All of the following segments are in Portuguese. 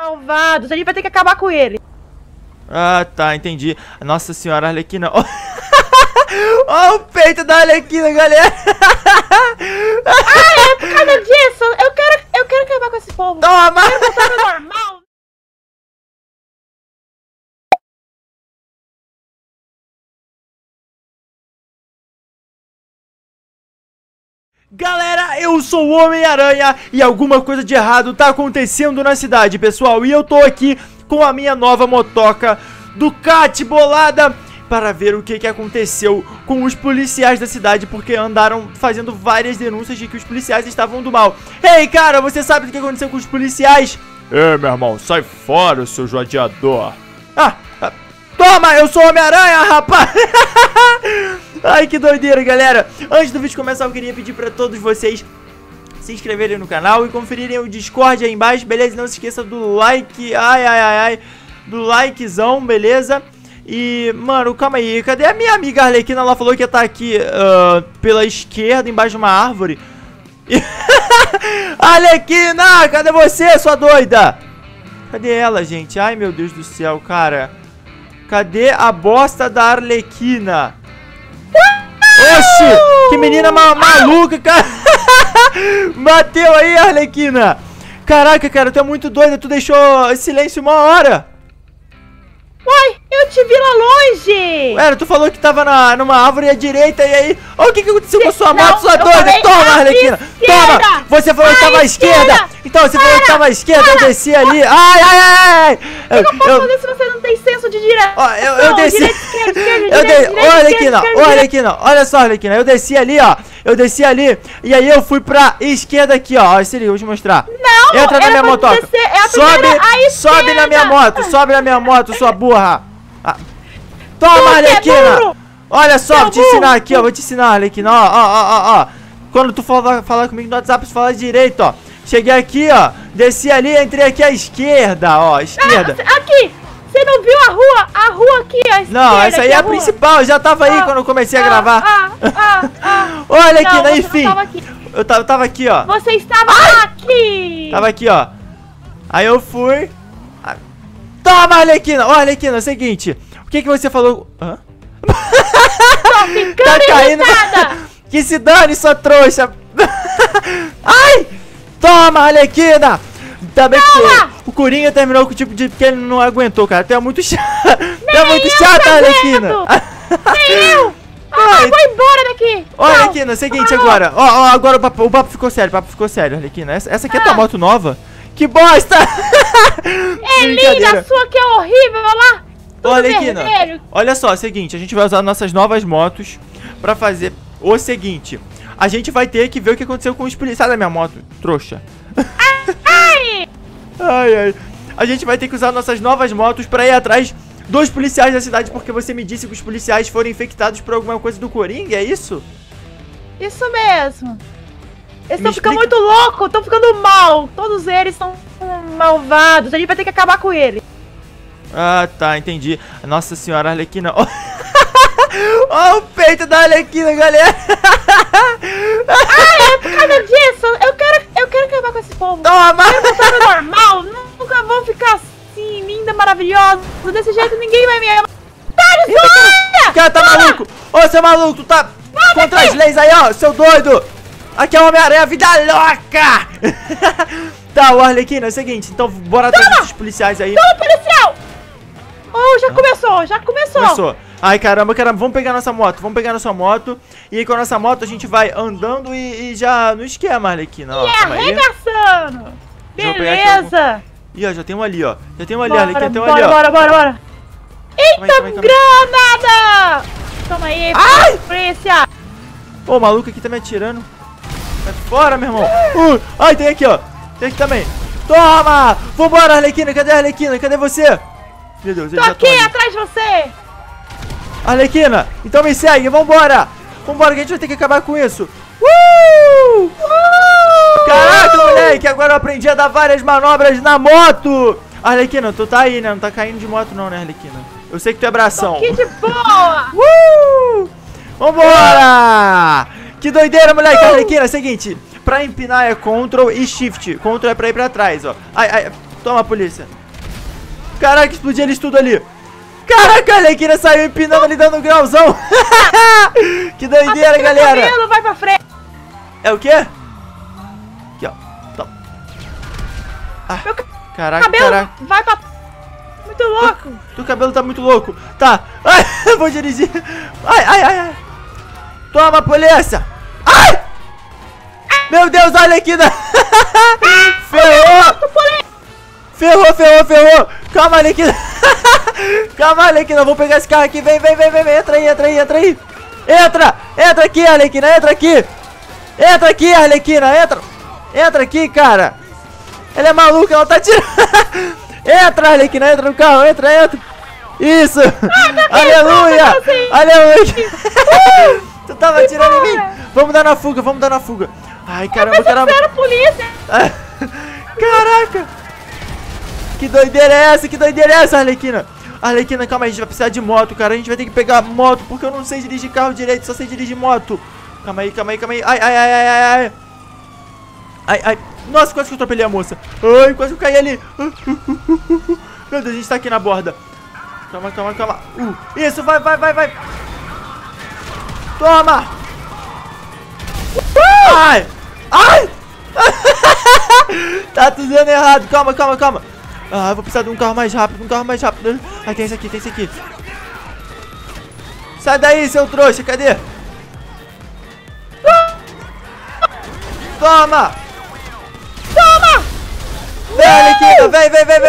malvados. A gente vai ter que acabar com ele. Ah, tá, entendi. Nossa senhora, Arlequina. Ó o peito da Arlequina, galera. Ah, é por causa disso. Eu quero acabar com esse povo. Toma! Eu quero voltar ao normal. Galera, eu sou o Homem-Aranha e alguma coisa de errado tá acontecendo na cidade, pessoal. E eu tô aqui com a minha nova motoca Ducati bolada para ver o que aconteceu com os policiais da cidade, porque andaram fazendo várias denúncias de que os policiais estavam do mal. Ei, cara, você sabe o que aconteceu com os policiais? Meu irmão, sai fora, seu judiador. Toma, eu sou o Homem-Aranha, rapaz. Ai, que doideira, galera. Antes do vídeo começar, eu queria pedir pra todos vocês se inscreverem no canal e conferirem o Discord aí embaixo, beleza? Não se esqueça do like, do likezão, beleza? E, mano, calma aí, cadê a minha amiga Arlequina? Ela falou que ia estar aqui pela esquerda, embaixo de uma árvore. Arlequina, cadê você, sua doida? Cadê ela, gente? Ai, meu Deus do céu, cara. Cadê a bosta da Arlequina? Oxi, que menina maluca, cara. Bateu aí, Arlequina. Caraca, cara, tu é muito doida. Tu deixou silêncio uma hora. Uai, eu te vi lá longe. Ué, tu falou que tava numa árvore à direita. E aí, olha o que aconteceu com a sua moto, sua doida. Toma, Arlequina, toma. Você falou que tava à esquerda. Então, você falou que tava à esquerda. Eu desci ali. Ai. Eu não posso fazer se você não tem senso de direção. Ó, eu desci. Ô, Arlequina, olha só, Arlequina. Eu desci ali, ó. Eu desci ali. E aí eu fui pra esquerda aqui, ó. Se liga, eu vou te mostrar. Não, entra na minha motoca. Sobe na minha moto. Sobe na minha moto, sua burra. Toma, Arlequina. Olha só, vou te ensinar aqui, ó. Vou te ensinar, Arlequina. Ó. Quando tu falar comigo no WhatsApp, tu fala direito, ó. Cheguei aqui, ó. Desci ali, entrei aqui à esquerda, ó. Esquerda. Aqui. Você não viu a rua? A rua aqui, a esquerda. Não, essa aí é a principal. Eu já tava aí quando eu comecei a gravar. Olha aqui, enfim. Eu tava aqui, ó. Você estava aqui. Tava aqui, ó. Aí eu fui. Toma, Arlequina. Ó, Arlequina, é o seguinte. O que você falou? Hã? Tô ficando tá caindo. irritada. Que se dane, sua trouxa. Ai! Toma, Arlequina. Também que o Coringa terminou com o tipo de que ele não aguentou, cara. Tu é muito chato. Tu é muito chata, Arlequina. Nem eu. Vou embora daqui. Ó, Arlequina, é o seguinte agora. Ó, agora o papo ficou sério. Arlequina. Essa aqui é tua moto nova? Que bosta! É linda, a sua que é horrível, olha lá. Ó, Arlequina, olha só, é o seguinte. A gente vai usar nossas novas motos pra fazer o seguinte. A gente vai ter que ver o que aconteceu com os policiais. Sai da minha moto, trouxa. Ai. A gente vai ter que usar nossas novas motos pra ir atrás dos policiais da cidade, porque você me disse que os policiais foram infectados por alguma coisa do Coringa, é isso? Isso mesmo. Eles estão ficando muito loucos, estão ficando mal. Todos eles são malvados. A gente vai ter que acabar com eles. Ah, tá, entendi. Nossa senhora, Arlequina. Ó o peito da Arlequina, galera. É por causa disso. Eu quero acabar com esse povo. Toma! Eu quero voltar ao normal. Nunca vou ficar assim, linda, maravilhosa. Desse jeito ninguém vai me amar. O cara tá maluco. Ô, seu maluco, tu tá contra as leis aí, ó, seu doido. Aqui é o Homem-Aranha, vida louca. Tá, o Arlequina, é o seguinte. Então bora atrás desses policiais aí. Toma, policial. Oh, já começou. Ai, caramba, vamos pegar nossa moto. Vamos pegar nossa moto. E aí com a nossa moto a gente vai andando e já no esquema, Arlequina. Ó, arregaçando. Beleza. Ih, ó, já tem um ali, ó. Arlequina, tem um ali, ó. Bora. Eita, granada. Toma aí, polícia. Ô, o maluco aqui tá me atirando. Sai fora, meu irmão. Ai, tem aqui, ó. Tem aqui também. Toma. Vambora, Arlequina. Cadê a Arlequina? Cadê você? Meu Deus, tô aqui, atrás de você. Arlequina, então me segue, vambora. Vambora que a gente vai ter que acabar com isso. Caraca, moleque, agora eu aprendi a dar várias manobras na moto. Arlequina, tu tá aí, né? Não tá caindo de moto não, né, Arlequina? Eu sei que tu é bração. Tô aqui de boa. Vambora. Que doideira, moleque. Arlequina, é o seguinte. Pra empinar é Ctrl e Shift. Ctrl é pra ir pra trás, ó. Ai. Toma, polícia. Caraca, explodiu eles tudo ali. Caraca, a Arlequina saiu empinando ali, dando um grauzão. Que doideira, galera. Cabelo, vai pra frente. É o quê? Aqui, ó. Toma. Ah, caraca, Cabelo, caraca. vai pra... Muito louco. Teu cabelo tá muito louco. Tá. Ai, eu vou dirigir. Ai, ai, ai, ai. Toma, polícia. Ai! Meu Deus, olha aqui. Ferrou. Ferrou. Calma, Arlequina. Calma, Arlequina. Vou pegar esse carro aqui. Vem. Entra aí. Entra aqui, Arlequina. Entra aqui, Arlequina. Entra aqui, cara. Ela é maluca, ela tá tirando. Entra, Arlequina. Entra no carro. Entra. Isso. Aleluia. Tu tava atirando em mim. Vamos dar na fuga. Ai, caramba. Polícia. Caraca. Que doideira é essa, Arlequina? Arlequina, calma aí, a gente vai precisar de moto, cara. A gente vai ter que pegar moto, porque eu não sei dirigir carro direito, só sei dirigir moto. Calma aí. Ai. Nossa, quase que eu atropelei a moça. Ai, quase que eu caí ali. Meu Deus, a gente tá aqui na borda. Calma. Isso, vai. Toma. Ai. Tá tudo dando errado. Calma. Ah, eu vou precisar de um carro mais rápido. Ah, tem esse aqui. Sai daí, seu trouxa. Cadê? Toma. Vem, Arlequina. Vem.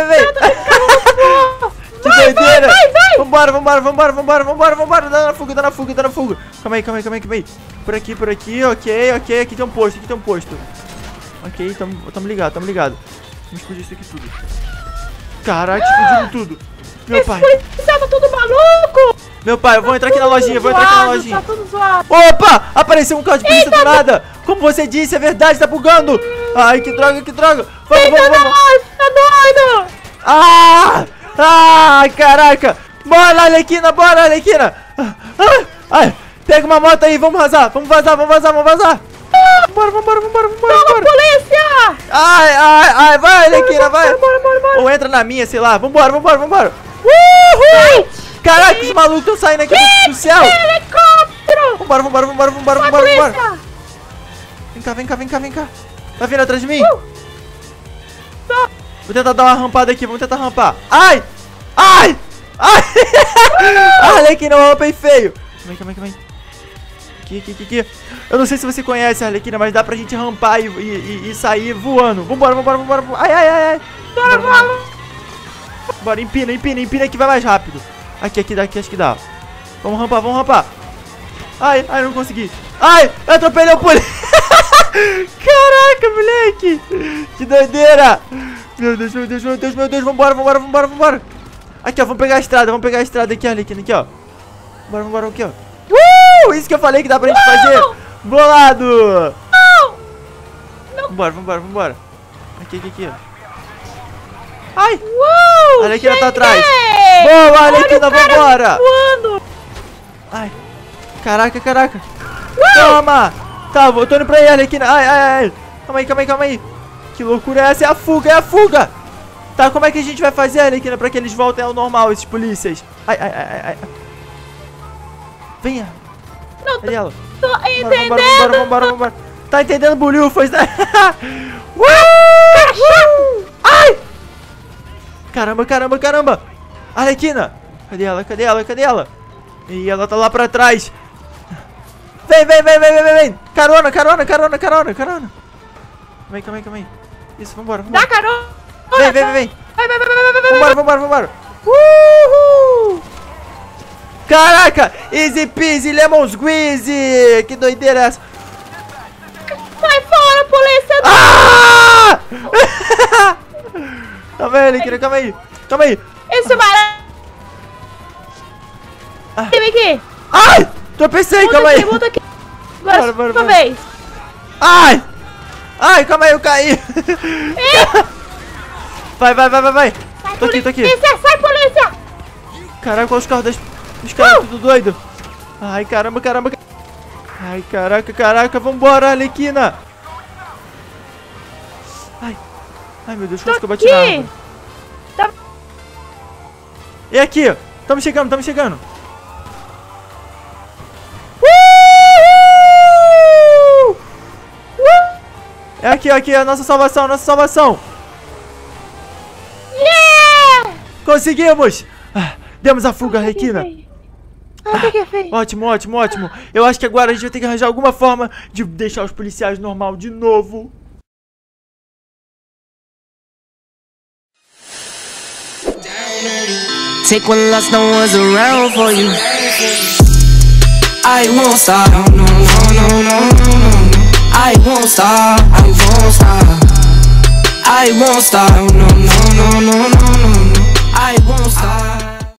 Que doideira. Vai. Vambora. Dá na fuga. Calma aí. Por aqui. Ok. Aqui tem um posto. Ok, tamo ligado. Vamos explodir isso aqui tudo. Caraca, explodiram tudo. Meu pai. Tá tudo maluco. Meu pai, eu vou entrar aqui na lojinha. Tá tudo zoado. Opa! Apareceu um carro de polícia do nada. Como você disse, é verdade, tá bugando. Ai, que droga. Vamos. Tá doido. Caraca. Bora, Arlequina. Ai, pega uma moto aí, vamos vazar. Vamos vazar. Bora. Polícia. Ai, vai, Arlequina, vai. Bora. Ou entra na minha, sei lá. Vambora. Uhul. Caraca, os malucos estão saindo aqui do céu. Helicóptero. Vambora. Vem cá. Tá vindo atrás de mim? Vou tentar dar uma rampada aqui, vamos tentar rampar. Ai! Arlequina, eu rampei feio. Calma aí. Aqui. Eu não sei se você conhece a Arlequina, mas dá pra gente rampar e sair voando. Vambora. Ai. Bora, empina que vai mais rápido. Aqui acho que dá. Vamos rampar. Ai, não consegui. Ai, eu atropelei o polícia. Caraca, moleque. Que doideira. Meu Deus. Vambora. Aqui, ó, vamos pegar a estrada aqui, Arlequina, aqui, ó. Bora, aqui, ó. Isso que eu falei que dá pra gente fazer. Bolado. Vambora. Aqui, ó. Ai. A Arlequina tá atrás. Boa, Arlequina, vambora. Ai. Caraca. Toma. Tá, eu tô indo pra aí, Arlequina. Ai. Calma aí. Que loucura é essa? É a fuga. Tá, como é que a gente vai fazer, Arlequina, pra que eles voltem ao normal, esses polícias? Ai. Venha. Não Cadê ela? tô entendendo. Vambora. Tá entendendo, bolhufas, né? Ai! Caramba. Arlequina. Cadê ela? Ih, ela tá lá pra trás. Vem. Carona. Calma aí. Isso, vambora. Dá carona. Vem. Vai. Vambora. Uhul! Caraca! Easy peasy, lemon squeezy! Que doideira é essa? Sai fora, polícia! Calma aí, Arlequina, calma aí! Esse barato! Vem aqui! Ai! Tropecei, calma aí! Volta aqui! Agora, Bora. sua vez! Ai, calma aí, eu caí! Vai! Tô aqui! Sai, polícia! Caraca, olha os carros dos caras tudo doido! Ai, caramba! Ai, caraca! Vambora, Arlequina! Ai, meu Deus, quase que eu bati na árvore. É aqui. Tamo chegando, tamo chegando. É aqui, aqui, a nossa salvação, nossa salvação. Yeah! Conseguimos! Demos a fuga, Arlequina. O que fez? Ótimo, ótimo, ótimo. Eu acho que agora a gente vai ter que arranjar alguma forma de deixar os policiais normal de novo. Take one loss, no one's around for you. I won't stop, no, no, no, no, no, no. I won't stop, I won't stop. I won't stop, no, no, no, no, no, no. I won't stop.